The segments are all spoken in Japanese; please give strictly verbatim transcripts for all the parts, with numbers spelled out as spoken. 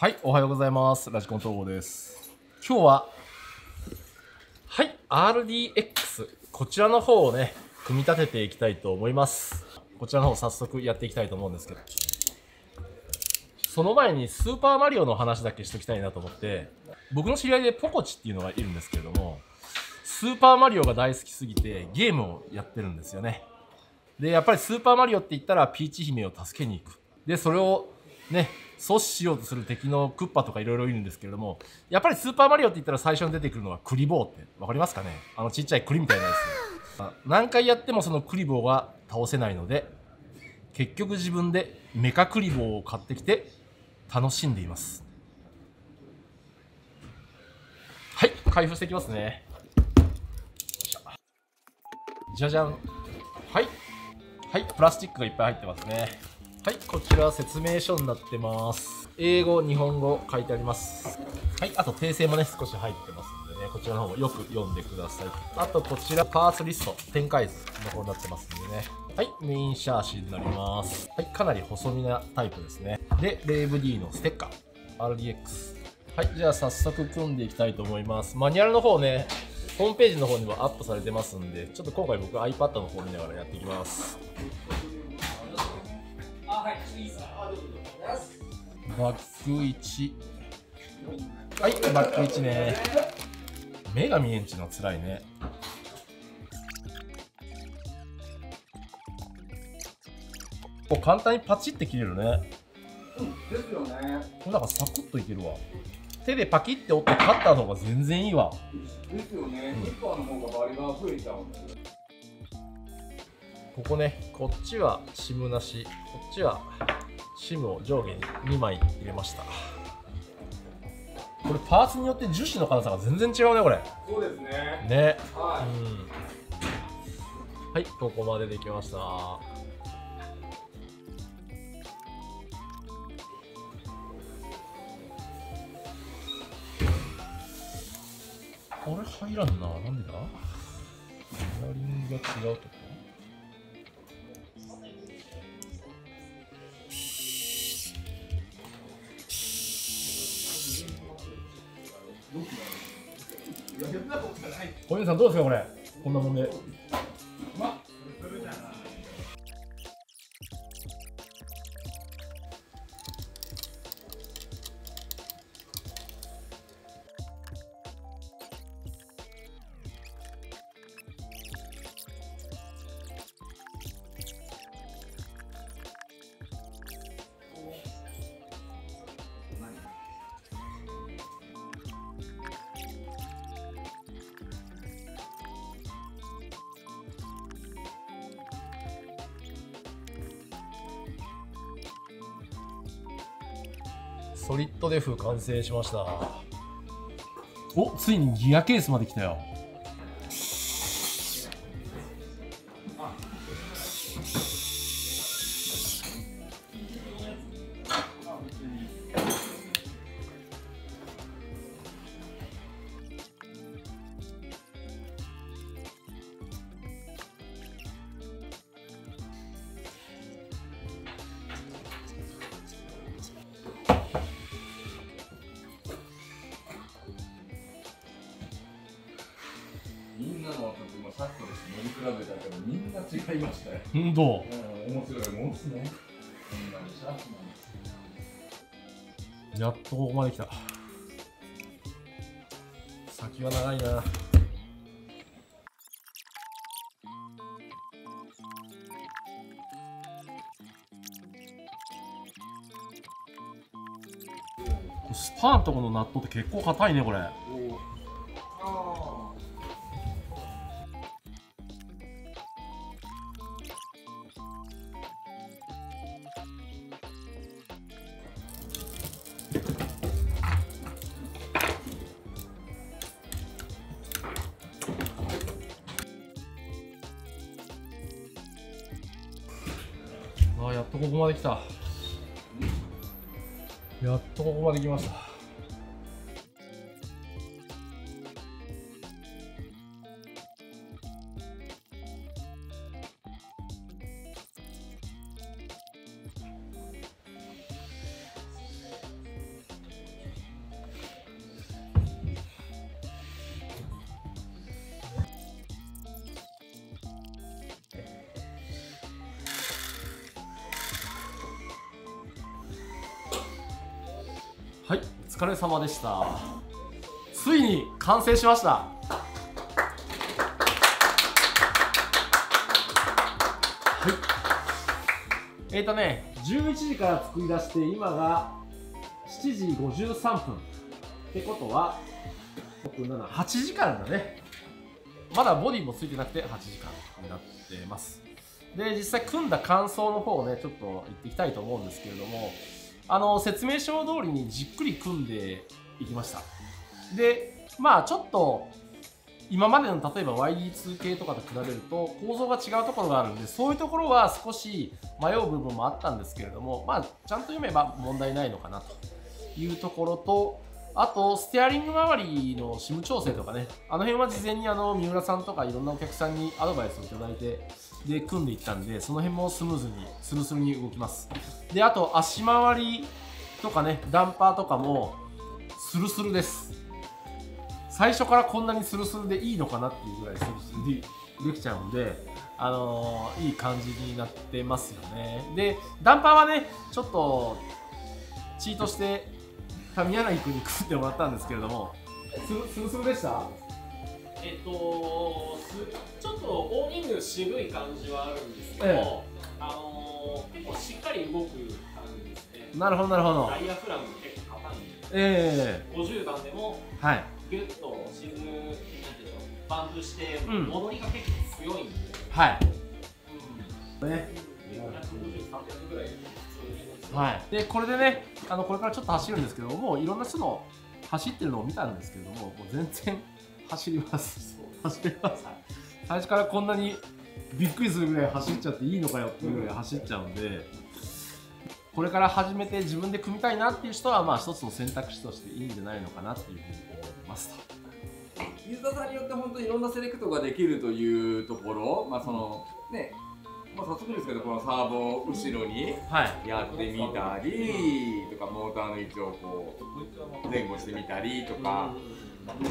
はい、おはようございます。ラジコン統合です。今日は、はい、アールディーエックス、こちらの方をね、組み立てていきたいと思います。こちらの方早速やっていきたいと思うんですけど、その前にスーパーマリオの話だけしときたいなと思って、僕の知り合いでポコチっていうのがいるんですけれども、スーパーマリオが大好きすぎてゲームをやってるんですよね。で、やっぱりスーパーマリオって言ったらピーチ姫を助けに行く。で、それをね、阻止しようとする敵のクッパとかいろいろいるんですけれども、やっぱりスーパーマリオって言ったら最初に出てくるのはクリボーってわかりますかね？あのちっちゃい栗みたいなやつ。何回やってもそのクリボーが倒せないので、結局自分でメカクリボーを買ってきて楽しんでいます。はい、開封していきますね。じゃじゃん。はい。はい、プラスチックがいっぱい入ってますね。はい、こちら説明書になってます。英語、日本語書いてあります。はい、あと訂正もね、少し入ってますんでね、こちらの方もよく読んでください。あとこちら、パーツリスト、展開図の方になってますんでね。はい、メインシャーシになります。はい、かなり細身なタイプですね。で、レイブ D のステッカー、アールディーエックス。はい、じゃあ早速組んでいきたいと思います。マニュアルの方ね、ホームページの方にもアップされてますんで、ちょっと今回僕 iPad の方見ながらやっていきます。バックいち。はい、バックいちね。目が見えんちのつらいね。こう簡単にパチって切れるね。 うん、ですよね。 これなんかサクッといけるわ。手でパキって折ってカッターの方が全然いいわ。 ですよね。ニッパーの方がバリが増えちゃうんですよ。 ここね、こっちはシムなし、こっちはシムを上下ににまい入れました。これパーツによって樹脂の硬さが全然違うね、これ。 そうですね。 ね。 はい。 うん。はい、ここまでできました。これ入らんな。なんでだ？ベアリングが違うとか？小宮さんどうですかこれ？こんなもんで。ソリッドデフ完成しました。お、ついにギアケースまで来たよ。 みんなのちょっと今さっきと乗り比べたけどみんな違いましたよ。 うんどう？ うん、面白いもんですね。こんなにシャープなんやっとここまで来た。先は長いな。スパーンとこのナットって結構硬いねこれ。ああ、やっとここまで来た。やっとここまで来ました。 はい、お疲れ様でした。ついに完成しました。はい。えーとね、じゅういちじから作り出して、今がしちじごじゅうさんぷん。ってことは、ろく、なな、はちじかんだね。まだボディもついてなくてはちじかんになってます。で、実際組んだ感想の方をね、ちょっと言っていきたいと思うんですけれども、あの、説明書通りにじっくり組んでいきました。で、まあちょっと、今までの例えば ワイディーツー 系とかと比べると構造が違うところがあるんで、そういうところは少し迷う部分もあったんですけれども、まあちゃんと読めば問題ないのかなというところと、あとステアリング周りのシム調整とかね、あの辺は事前にあの三浦さんとかいろんなお客さんにアドバイスをいただいてで組んでいったんで、その辺もスムーズにスルスルに動きます。で、あと足回りとかね、ダンパーとかもスルスルです。最初からこんなにスルスルでいいのかなっていうぐらいスルスルでできちゃうんで、あのー、いい感じになってますよね。で、ダンパーはね、ちょっとチートして宮柳君に組んでもらったんですけれども、スルスルでした？ えっとちょっとオーニング渋い感じはあるんですけど、ええ、あのー、結構しっかり動く感じですね。 なるほどなるほど。 ダイヤフラム結構硬いんで、 ええ、 ごじゅうばんでもギュッと沈む、なんていうの、バンプして戻りが結構強いんで、 はい、 うん、ね、にひゃくごじゅう、さんびゃくぐらいで普通に、 はい、でこれでね、あのこれからちょっと走るんですけども、いろんな人の走ってるのを見たんですけれども、もう全然走ります。走ります。最初からこんなにびっくりするぐらい走っちゃっていいのかよっていうぐらい走っちゃうんで、これから始めて自分で組みたいなっていう人は、まあ一つの選択肢としていいんじゃないのかなっていうふうに思いますと。 ユーザーさんによって本当にいろんなセレクトができるというところ、まあそのね、まあ、早速ですけど、このサーボを後ろにやってみたりとか、モーターの位置をこう前後してみたりとか、うん、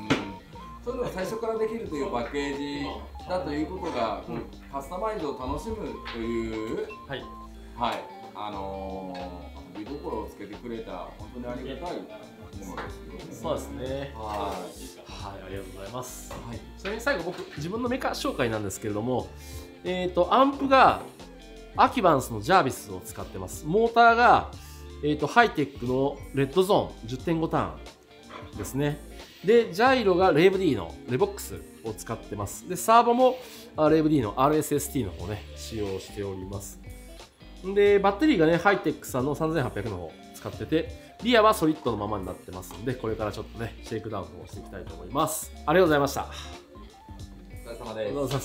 そういうのが最初からできるというパッケージだということが、うん、カスタマイズを楽しむという、はい、はい、あのー、遊び心をつけてくれた本当にありがたいものですよね。 そうですね。はい、はい、ありがとうございます。はい、ちなみに最後僕自分のメカ紹介なんですけれども、えーとアンプがアキバンスのジャービスを使ってます。モーターが、えーとハイテックのレッドゾーン じゅってんご ターンですね。で、ジャイロがレーブ D のレボックスを使ってます。で、サーボもレーブ D の アールエスエスティー の方ね、使用しております。で、バッテリーがね、ハイテックさんのさんぜんはっぴゃくの方使ってて、リアはソリッドのままになってますので、これからちょっとね、シェイクダウンをしていきたいと思います。ありがとうございました。 お疲れ様です。 ありがとうございます。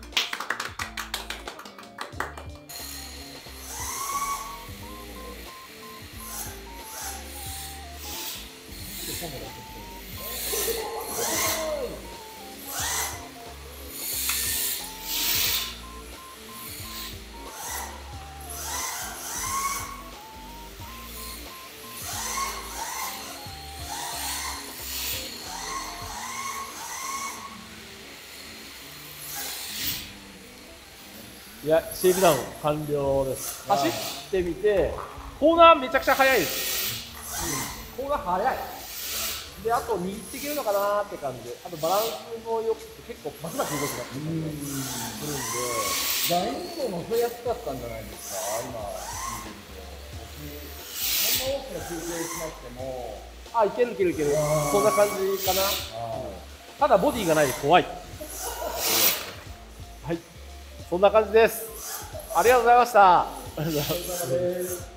いや、シェイクダウン完了です。走ってみて、コーナーめちゃくちゃ速いです。うん、コーナー速い。で、あと握っていけるのかなーって感じで、あとバランスもよくて、結構バクバク動きがするんで、 難易度乗せやすかったんじゃないですか、今見てみて。僕、そんな大きな休憩しなくても、 あ、いけるいけるいける、そんな感じかな。ただ、ボディがないで怖い。はい。そんな感じです。ありがとうございました。ありがとうございます。